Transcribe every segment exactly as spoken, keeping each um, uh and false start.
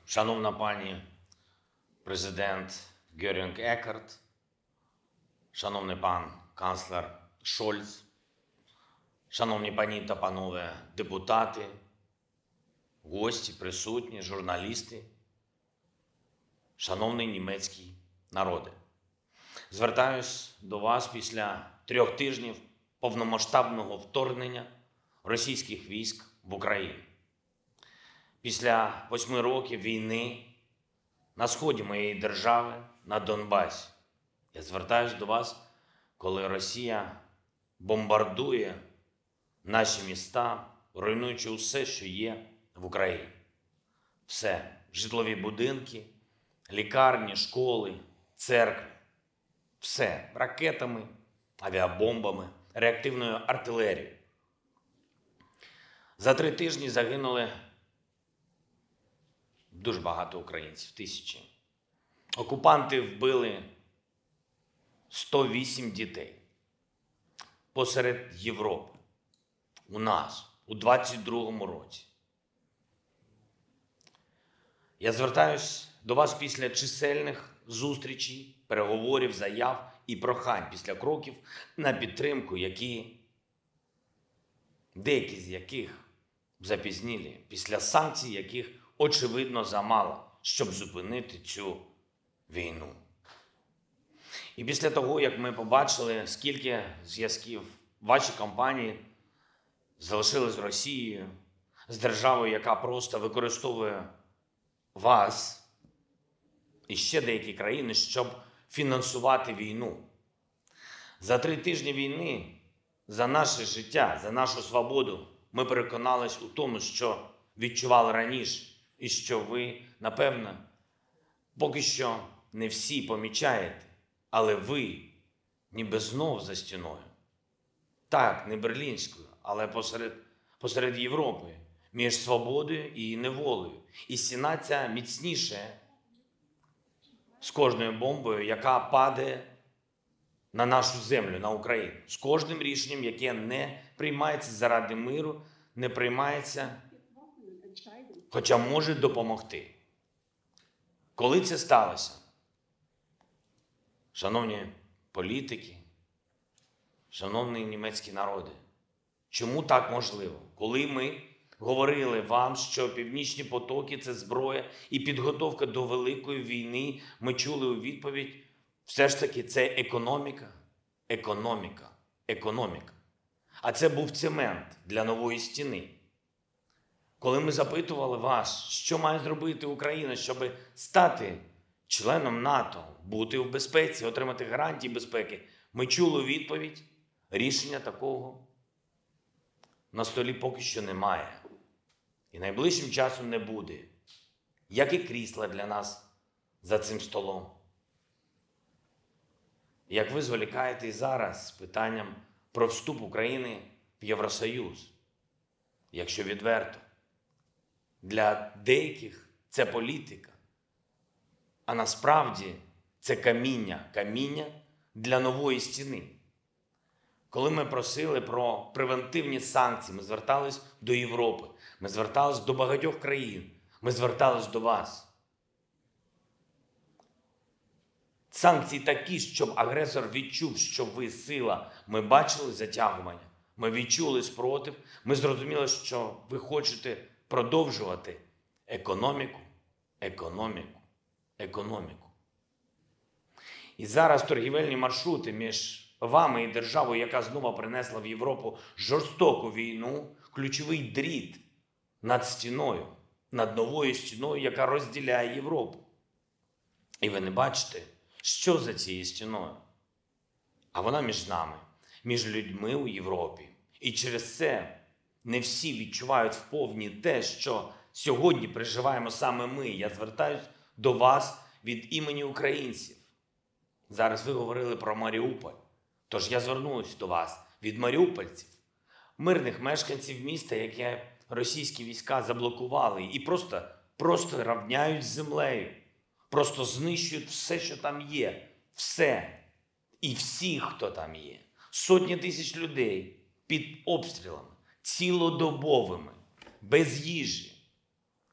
Шановна пані президент Герінг Еккарт, шановний пан канцлер Шольц, шановні пані та панове депутати, гості, присутні, журналісти, шановний німецький народе. Звертаюсь до вас після трьох тижнів повномасштабного вторгнення російських військ в Україну. Після восьми років війни на сході моєї держави, на Донбасі. Я звертаюсь до вас, коли Росія бомбардує наші міста, руйнуючи усе, що є в Україні. Все. Житлові будинки, лікарні, школи, церкви. Все. Ракетами, авіабомбами, реактивною артилерією. За три тижні загинули дуже багато українців, тисячі. Окупанти вбили сто вісім дітей посеред Європи, у нас, у двадцять другому році. Я звертаюсь до вас після чисельних зустрічей, переговорів, заяв і прохань, після кроків на підтримку, які, деякі з яких запізнілі, після санкцій, яких очевидно замало, щоб зупинити цю війну. І після того, як ми побачили, скільки зв'язків ваші компанії залишили з Росією, з державою, яка просто використовує вас і ще деякі країни, щоб фінансувати війну. За три тижні війни за наше життя, за нашу свободу ми переконались у тому, що відчували раніше, і що ви, напевно, поки що не всі помічаєте, але ви ніби знов за стіною. Так, не берлінською, але посеред, посеред Європи, між свободою і неволею. І стіна ця міцніше з кожною бомбою, яка падає на нашу землю, на Україну. З кожним рішенням, яке не приймається заради миру, не приймається, хоча може допомогти. Коли це сталося? Шановні політики, шановні німецькі народи, чому так можливо? Коли ми говорили вам, що північні потоки – це зброя і підготовка до великої війни, ми чули у відповідь, все ж таки це економіка, економіка, економіка. А це був цемент для нової стіни. Коли ми запитували вас, що має зробити Україна, щоб стати членом НАТО, бути в безпеці, отримати гарантії безпеки, ми чули у відповідь, рішення такого на столі поки що немає. І найближчим часом не буде. Як і крісла для нас за цим столом. Як ви зволікаєте і зараз з питанням про вступ України в Євросоюз, якщо відверто. Для деяких це політика, а насправді це каміння, каміння для нової стіни. Коли ми просили про превентивні санкції, ми звертались до Європи, ми звертались до багатьох країн, ми звертались до вас. Санкції такі, щоб агресор відчув, що ви сила. Ми бачили затягування, ми відчули спротив, ми зрозуміли, що ви хочете продовжувати економіку, економіку, економіку. І зараз торгівельні маршрути між вами і державою, яка знову принесла в Європу жорстоку війну, ключовий дріт над стіною, над новою стіною, яка розділяє Європу. І ви не бачите, що за цією стіною. А вона між нами, між людьми у Європі. І через це не всі відчувають вповні те, що сьогодні переживаємо саме ми. Я звертаюсь до вас від імені українців. Зараз ви говорили про Маріуполь. Тож я звернусь до вас від маріупольців, мирних мешканців міста, яке російські війська заблокували і просто, просто рівняють з землею. Просто знищують все, що там є. Все. І всі, хто там є. Сотні тисяч людей під обстрілами, цілодобовими, без їжі.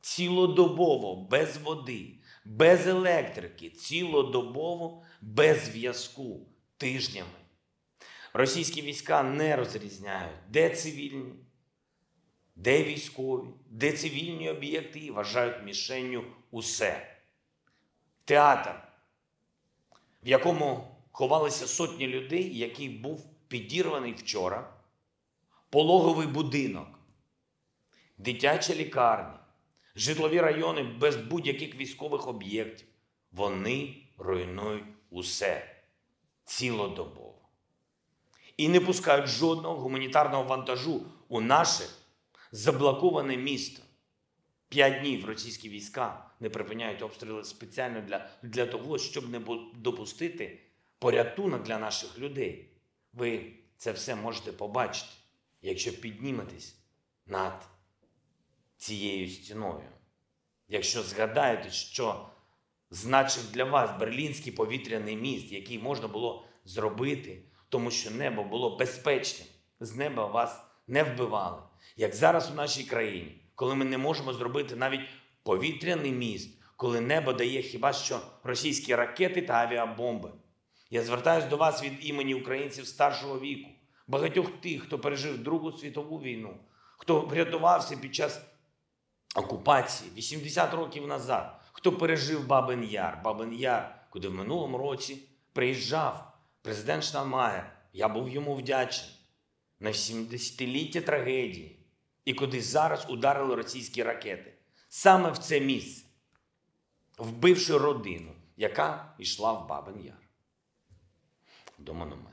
цілодобово без води, без електрики, цілодобово без зв'язку, тижнями. Російські війська не розрізняють, де цивільні, де військові, де цивільні об'єкти, і вважають мішенню усе. Театр, в якому ховалися сотні людей, який був підірваний вчора, пологовий будинок, дитяча лікарня, житлові райони без будь-яких військових об'єктів. Вони руйнують усе цілодобово. І не пускають жодного гуманітарного вантажу у наше заблоковане місто. П'ять днів російські війська не припиняють обстріли спеціально для, для того, щоб не допустити порятунок для наших людей. Ви це все можете побачити, якщо підніметесь над цією стіною. Якщо згадаєте, що значив для вас Берлінський повітряний міст, який можна було зробити, тому що небо було безпечним, з неба вас не вбивали. Як зараз у нашій країні, коли ми не можемо зробити навіть повітряний міст, коли небо дає хіба що російські ракети та авіабомби. Я звертаюся до вас від імені українців старшого віку, багатьох тих, хто пережив Другу світову війну, хто врятувався під час окупації вісімдесят років назад, хто пережив Бабин Яр, Бабин Яр, куди в минулому році приїжджав президент Штайнмаєр. Я був йому вдячний на сімдесятиліття трагедії, і куди зараз ударили російські ракети. Саме в це місце, вбивши родину, яка йшла в Бабин Яр до монументу.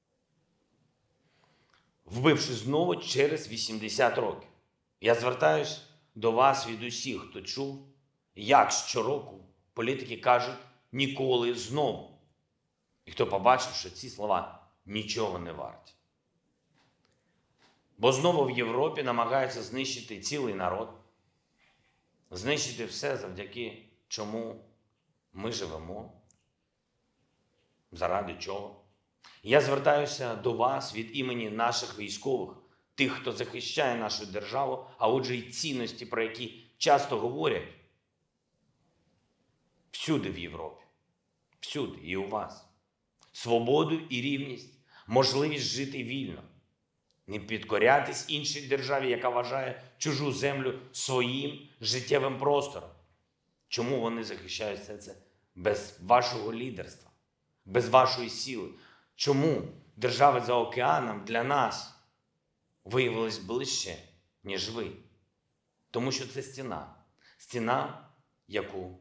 Вбивши знову через вісімдесят років. Я звертаюсь до вас від усіх, хто чув, як щороку політики кажуть «ніколи знову». І хто побачив, що ці слова нічого не варті. Бо знову в Європі намагаються знищити цілий народ, знищити все, завдяки чому ми живемо, заради чого. Я звертаюся до вас від імені наших військових, тих, хто захищає нашу державу, а отже й цінності, про які часто говорять всюди в Європі, всюди і у вас. Свободу і рівність, можливість жити вільно, не підкорятись іншій державі, яка вважає чужу землю своїм життєвим простором. Чому вони захищають все це без вашого лідерства, без вашої сили? Чому держави за океаном для нас виявились ближче, ніж ви? Тому що це стіна. Стіна, яку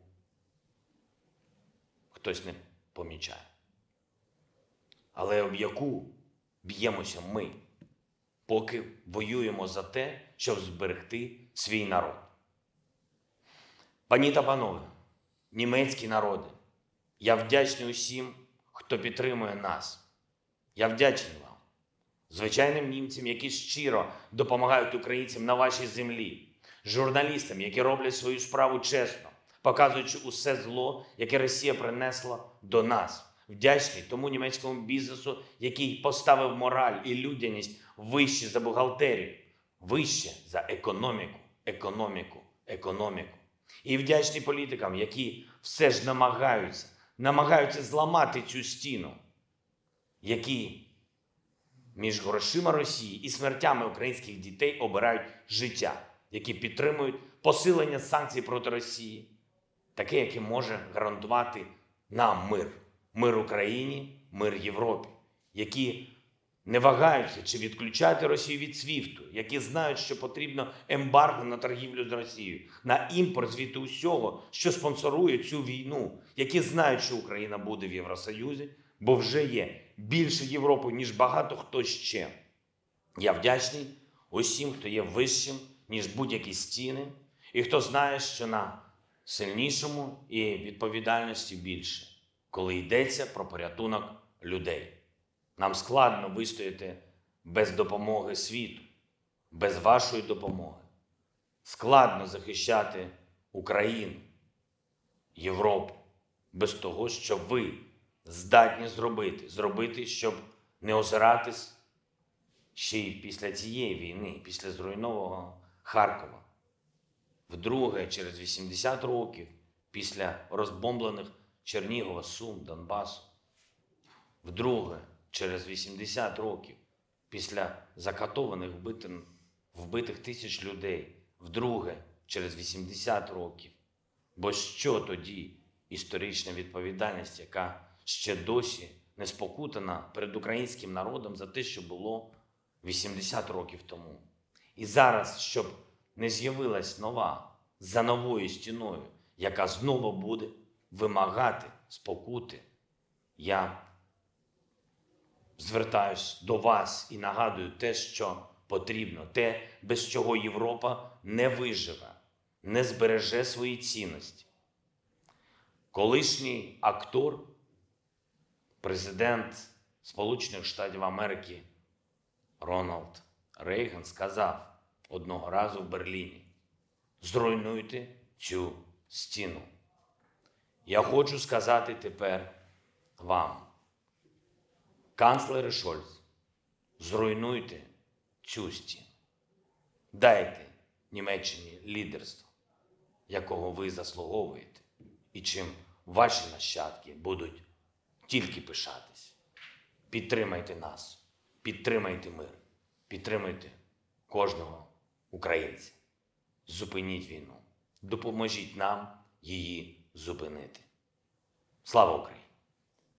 хтось не помічає. Але об яку б'ємося ми, поки воюємо за те, щоб зберегти свій народ. Пані та панове, німецькі народи, я вдячний усім, хто підтримує нас. Я вдячний вам, звичайним німцям, які щиро допомагають українцям на вашій землі, журналістам, які роблять свою справу чесно, показуючи усе зло, яке Росія принесла до нас. Вдячний тому німецькому бізнесу, який поставив мораль і людяність вище за бухгалтерію, вище за економіку, економіку, економіку. І вдячний політикам, які все ж намагаються, намагаються зламати цю стіну, які між грошима Росії і смертями українських дітей обирають життя, які підтримують посилення санкцій проти Росії, таке, яке може гарантувати нам мир. Мир Україні, мир Європі, які не вагаються, чи відключати Росію від свіфту, які знають, що потрібно ембарго на торгівлю з Росією, на імпорт звідти усього, що спонсорує цю війну, які знають, що Україна буде в Євросоюзі, бо вже є більше Європи, ніж багато хто ще. Я вдячний усім, хто є вищим, ніж будь-які стіни, і хто знає, що на сильнішому і відповідальності більше, коли йдеться про порятунок людей. Нам складно вистояти без допомоги світу, без вашої допомоги. Складно захищати Україну, Європу, без того, що ви здатні зробити. Зробити, щоб не озиратись ще й після цієї війни, після зруйнованого Харкова. Вдруге, через вісімдесят років після розбомблених Чернігова, Сум, Донбасу. Вдруге, через вісімдесят років після закатованих вбитих, вбитих тисяч людей. Вдруге, через вісімдесят років. Бо що тоді історична відповідальність, яка ще досі не спокутана перед українським народом за те, що було вісімдесят років тому. І зараз, щоб не з'явилась нова, за новою стіною, яка знову буде вимагати спокути, я звертаюсь до вас і нагадую те, що потрібно, те, без чого Європа не виживе, не збереже свої цінності. Колишній актор, президент Сполучених Штатів Америки Рональд Рейган сказав одного разу в Берліні: зруйнуйте цю стіну. Я хочу сказати тепер вам, канцлере Шольц, зруйнуйте цю стіну. Дайте Німеччині лідерство, якого ви заслуговуєте, і чим ваші нащадки будуть тільки пишатись. Підтримайте нас, підтримайте мир, підтримайте кожного українця. Зупиніть війну, допоможіть нам її зупинити. Слава Україні!